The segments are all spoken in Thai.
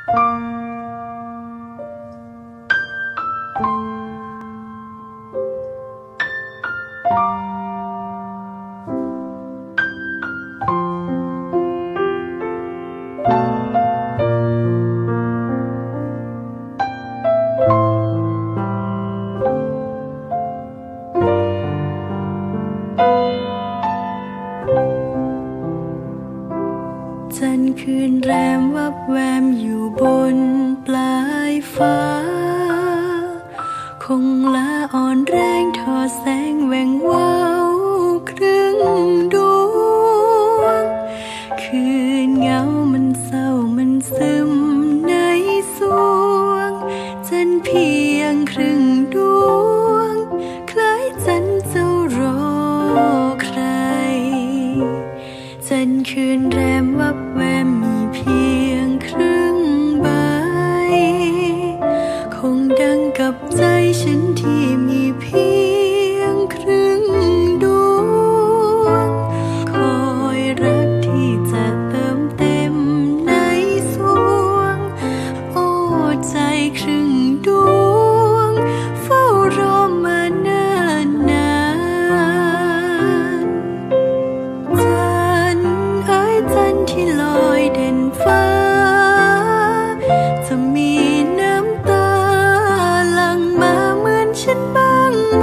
จันทร์คืนแรมวับแวมอยู่บนปลายฟ้าคงละอ่อนแรงทอแสงแหว่งวาวครึ่งดวงคืนเงามันเศร้ามันซึมในสวงจันทร์เพียงครึ่งดวงคล้ายจันทร์เจ้ารอใครจันทร์คืนแรมวับแวมมีเพียงครึ่งใบคงดังกับใจฉันที่มีเพียงครึ่งดวงคอยรักที่จะเติมเต็มในสวงโอ้ใจครึ่งดวงเฝ้ารอมาเนิ่นนานจันทร์ที่ลอยเด่นฟ้าจะมีน้ำตาหลั่งมาเหมือนฉันบ้างไหม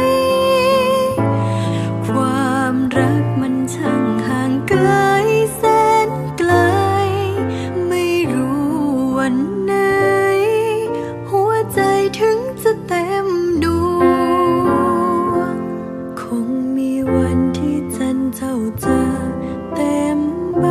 ความรักมันช่างห่างไกลแสนไกลไม่รู้วันไหนหัวใจถึงจะเต็มดวงคงมีวันที่จันทร์เจ้าจะเต็มใบ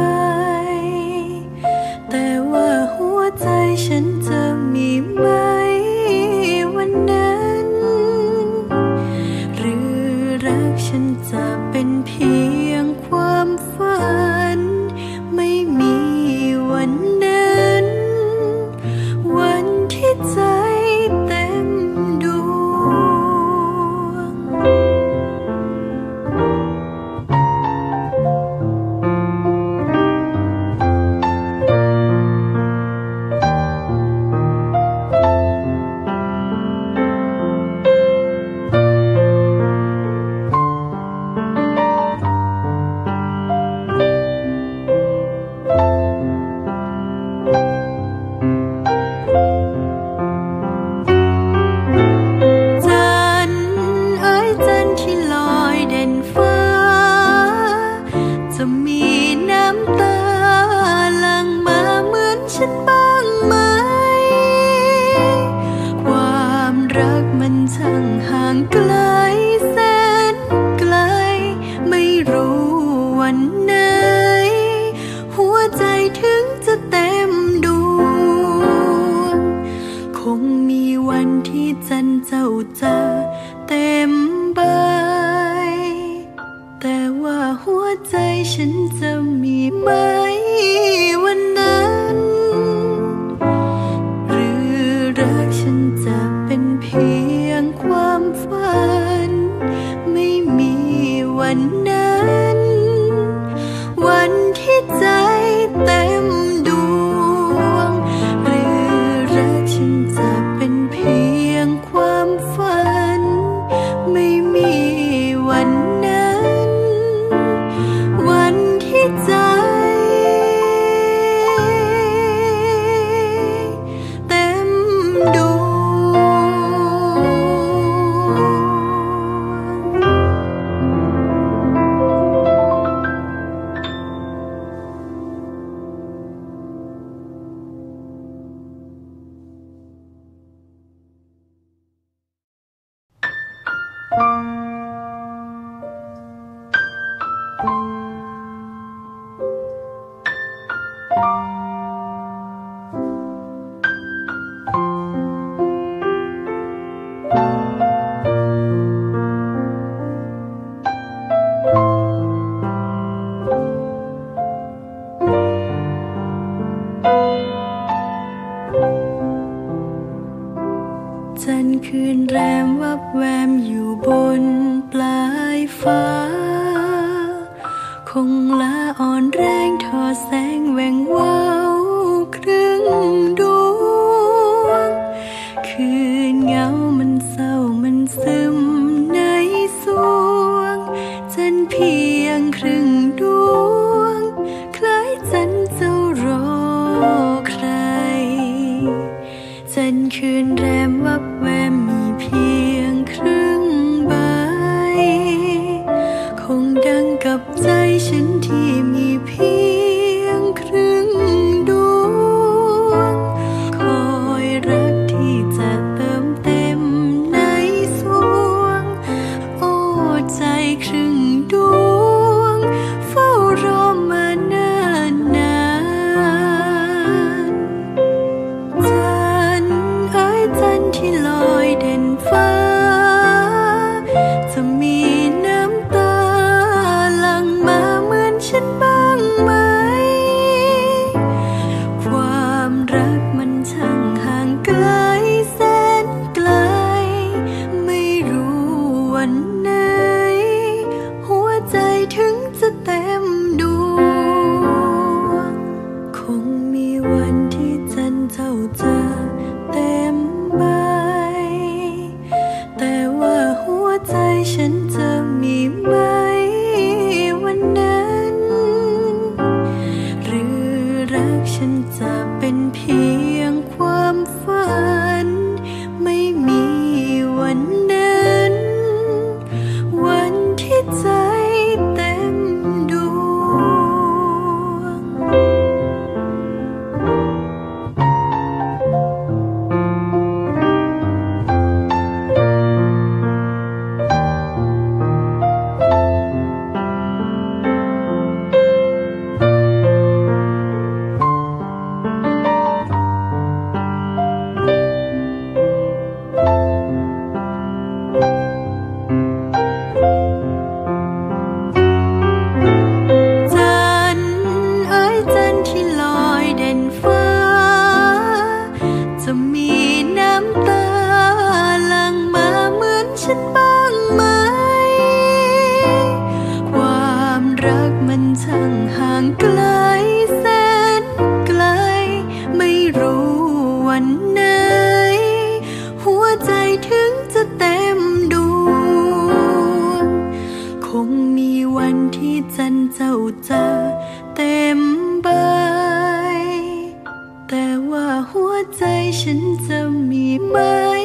แต่ว่าหัวใจฉันจะมีไหมวันนั้นหรือรักฉันจะเป็นเพียงความฝันไม่มีวันนั้นวันที่ใจเต็มดวงจะมีน้ำตาหลั่งมาเหมือนฉันบ้างไหมความรักมันช่างห่างไกลแสนไกลไม่รู้วันไหนหัวใจถึงจะเต็มดวงคงมีวันที่จันทร์เจ้าจะเต็มใบแต่ว่าหัวใจฉันจะมีไหมวันนั้นหรือรักฉันจะเป็นเพียงความฝันไม่มีวันนั้นวันที่ใจเต็มดวงหรือรักฉันจะเป็นเพียงความฝันไม่มีวันนั้นวันที่ใจเต็มดวงจันทร์คืนแรมวับแวมอยู่บนปลายฟ้าคงละอ่อนแรงทอแสงแหว่งวาวครึ่งดมีวันที่จันทร์เจ้าจะเต็มใบแต่ว่าหัวใจฉันจะมีไหมวันนั้นหรือรักฉันจะเป็นเพียงความฝันไม่มีวันนั้นวันที่ใจเต็มดวงจะมีน้ำตาหลั่งมาเหมือนฉันบ้างไหมความรักมันช่างห่างไกลแสนไกลไม่รู้วันไหนหัวใจถึงจะเต็มดวงคงมีวันที่จันทร์เจ้าจะเต็มใบแต่ว่าหัวใจฉันจะมีไหม